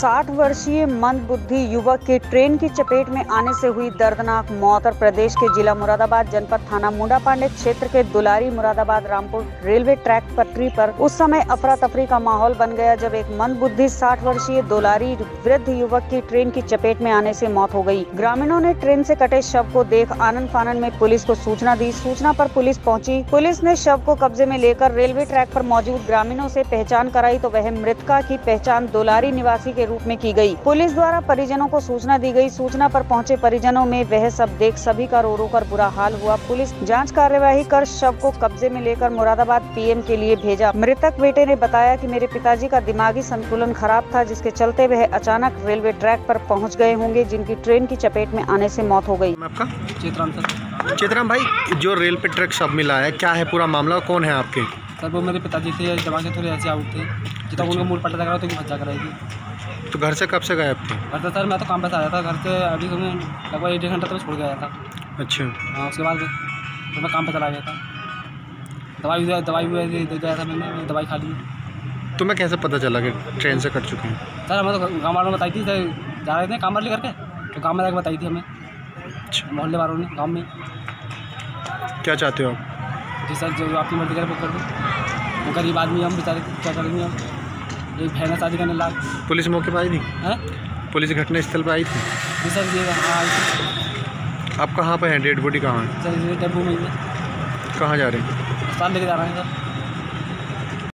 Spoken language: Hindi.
60 वर्षीय मंदबुद्धि युवक की ट्रेन की चपेट में आने से हुई दर्दनाक मौत। और प्रदेश के जिला मुरादाबाद जनपद थाना मुंडा पांडे क्षेत्र के दुलारी मुरादाबाद रामपुर रेलवे ट्रैक पटरी पर उस समय अफरा तफरी का माहौल बन गया जब एक मंदबुद्धि 60 वर्षीय दुलारी वृद्ध युवक की ट्रेन की चपेट में आने से मौत हो गई। ग्रामीणों ने ट्रेन से कटे शव को देख आनन फानन में पुलिस को सूचना दी। सूचना पर पुलिस पहुंची। पुलिस ने शव को कब्जे में लेकर रेलवे ट्रैक पर मौजूद ग्रामीणों से पहचान कराई तो वह मृतका की पहचान दुलारी निवासी के रूप में की गई। पुलिस द्वारा परिजनों को सूचना दी गई। सूचना पर पहुंचे परिजनों में वह सब देख सभी का रो रो कर बुरा हाल हुआ। पुलिस जांच कार्यवाही कर शव को कब्जे में लेकर मुरादाबाद पीएम के लिए भेजा। मृतक बेटे ने बताया कि मेरे पिताजी का दिमागी संतुलन खराब था जिसके चलते वह अचानक रेलवे ट्रैक पर पहुंच गए होंगे जिनकी ट्रेन की चपेट में आने से मौत हो गई। आपका चेतराम भाई, जो रेल पे ट्रक शव मिला है, क्या है पूरा मामला, कौन है आपके? सर वो मेरे पिताजी थे, दिमाग से थोड़े ऐसे आउट थे, जितना उनका मूड पलटा लगा तो भज्जा कराई थी। तो घर से कब से गायब थे? घर से सर मैं तो काम पे से आया था, घर से अभी तो मैं लगभग 1-1.5 घंटा तो छोड़ के आया था। अच्छा। हाँ, उसके बाद तो मैं काम पे चला गया था। दवाई दिया था मैंने, दवाई खा ली। तुम्हें कैसे पता चला कि ट्रेन से कट चुके हैं? सर हमें तो गाँव वालों ने बताई थी, सर जा रहे थे काम वाले करके, तो गाँव में जाकर बताई थी हमें, मोहल्ले वालों ने गाँव में। क्या चाहते हो आप? जी सर, जो आपकी मर्जी करे वो कर दो। वो गरीब आदमी हम बेचारे क्या करेंगे हम, एक बहन शादी करने लाग। पुलिस मौके पर आई थी? हैं? पुलिस घटनास्थल पर आई थी? जी सर, ये हाँ आई थी। आप कहाँ पर हैं? डेड बॉडी कहाँ है? सर ये टेम्पो में ही है। कहाँ जा रहे हैं? अस्पताल लेके जा रहे हैं सर।